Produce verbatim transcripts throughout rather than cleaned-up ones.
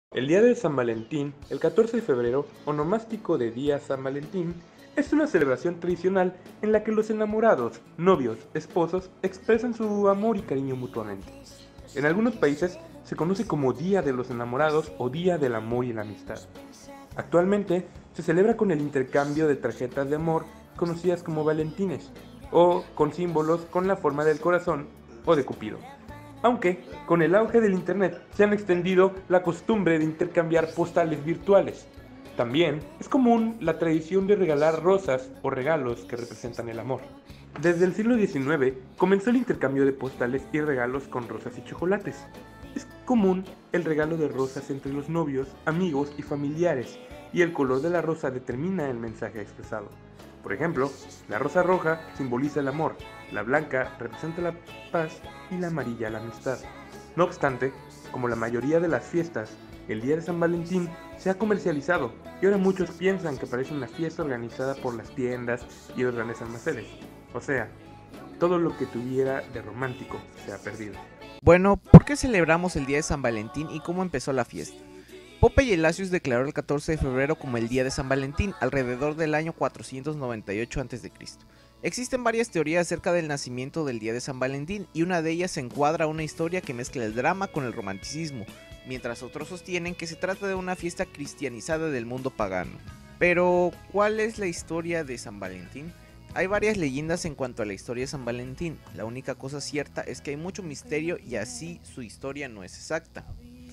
El día de San Valentín, el catorce de febrero, onomástico de Día San Valentín, es una celebración tradicional en la que los enamorados, novios, esposos expresan su amor y cariño mutuamente. En algunos países se conoce como Día de los Enamorados o Día del Amor y la Amistad. Actualmente se celebra con el intercambio de tarjetas de amor conocidas como valentines o con símbolos con la forma del corazón o de Cupido. Aunque, con el auge del Internet, se han extendido la costumbre de intercambiar postales virtuales. También es común la tradición de regalar rosas o regalos que representan el amor. Desde el siglo diecinueve comenzó el intercambio de postales y regalos con rosas y chocolates. Es común el regalo de rosas entre los novios, amigos y familiares, y el color de la rosa determina el mensaje expresado. Por ejemplo, la rosa roja simboliza el amor, la blanca representa la paz y la amarilla la amistad. No obstante, como la mayoría de las fiestas, el día de San Valentín se ha comercializado y ahora muchos piensan que parece una fiesta organizada por las tiendas y los grandes almacenes. O sea, todo lo que tuviera de romántico se ha perdido. Bueno, ¿por qué celebramos el día de San Valentín y cómo empezó la fiesta? Popeye Gelasius declaró el catorce de febrero como el día de San Valentín, alrededor del año cuatrocientos noventa y ocho antes de Cristo Existen varias teorías acerca del nacimiento del día de San Valentín y una de ellas se encuadra a una historia que mezcla el drama con el romanticismo, mientras otros sostienen que se trata de una fiesta cristianizada del mundo pagano. Pero, ¿cuál es la historia de San Valentín? Hay varias leyendas en cuanto a la historia de San Valentín, la única cosa cierta es que hay mucho misterio y así su historia no es exacta.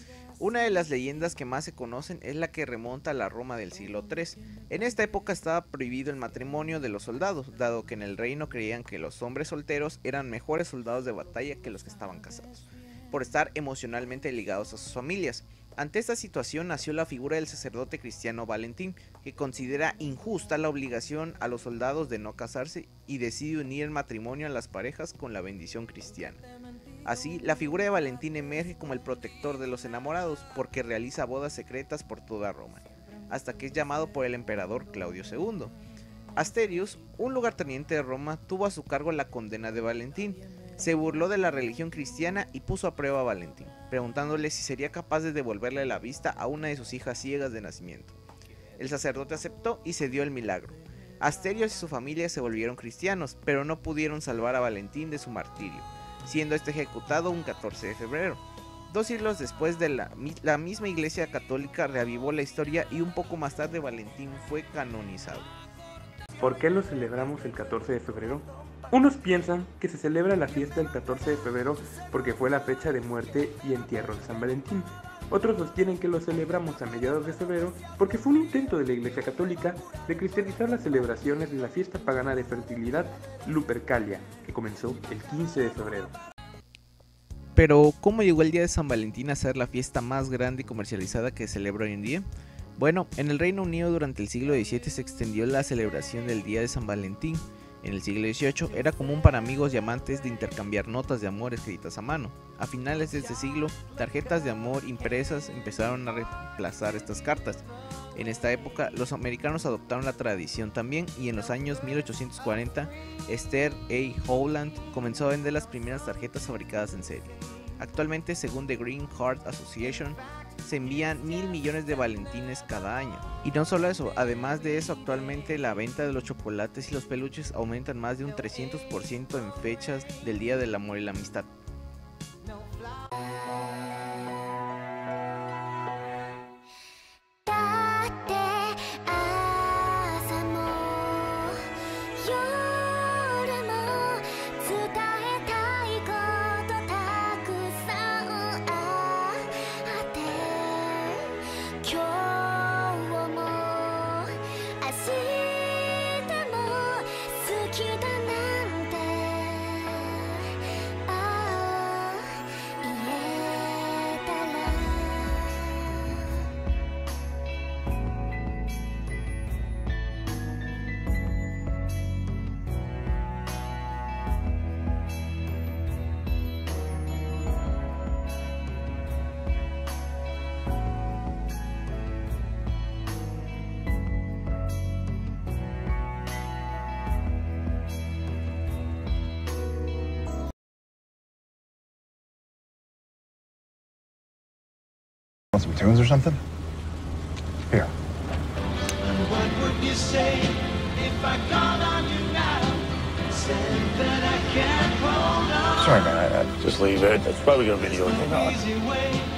Una de las leyendas que más se conocen es la que remonta a la Roma del siglo tercero. En esta época estaba prohibido el matrimonio de los soldados, dado que en el reino creían que los hombres solteros eran mejores soldados de batalla que los que estaban casados, por estar emocionalmente ligados a sus familias. Ante esta situación nació la figura del sacerdote cristiano Valentín, que considera injusta la obligación a los soldados de no casarse y decide unir el matrimonio a las parejas con la bendición cristiana. Así, la figura de Valentín emerge como el protector de los enamorados, porque realiza bodas secretas por toda Roma, hasta que es llamado por el emperador Claudio segundo. Asterius, un lugarteniente de Roma, tuvo a su cargo la condena de Valentín. Se burló de la religión cristiana y puso a prueba a Valentín, preguntándole si sería capaz de devolverle la vista a una de sus hijas ciegas de nacimiento. El sacerdote aceptó y se dio el milagro. Asterios y su familia se volvieron cristianos, pero no pudieron salvar a Valentín de su martirio, siendo este ejecutado un catorce de febrero. Dos siglos después, de la, la misma iglesia católica reavivó la historia y un poco más tarde Valentín fue canonizado. ¿Por qué lo celebramos el catorce de febrero? Unos piensan que se celebra la fiesta el catorce de febrero porque fue la fecha de muerte y entierro de San Valentín. Otros sostienen que lo celebramos a mediados de febrero porque fue un intento de la Iglesia Católica de cristianizar las celebraciones de la fiesta pagana de fertilidad Lupercalia, que comenzó el quince de febrero. Pero, ¿cómo llegó el día de San Valentín a ser la fiesta más grande y comercializada que se celebra hoy en día? Bueno, en el Reino Unido durante el siglo diecisiete se extendió la celebración del día de San Valentín. En el siglo dieciocho era común para amigos y amantes de intercambiar notas de amor escritas a mano. A finales de este siglo, tarjetas de amor impresas empezaron a reemplazar estas cartas. En esta época, los americanos adoptaron la tradición también y en los años mil ochocientos cuarenta, Esther A. Howland comenzó a vender las primeras tarjetas fabricadas en serie. Actualmente, según The Green Card Association, se envían mil millones de valentines cada año. Y no solo eso, además de eso, actualmente la venta de los chocolates y los peluches aumentan más de un trescientos por ciento en fechas del Día del Amor y la Amistad. Want some tunes or something? Here. What would you say if I called on you now? Said that I can't hold on. Sorry, man. I, I... Just leave it. It's probably gonna be the only thing on. Easy way.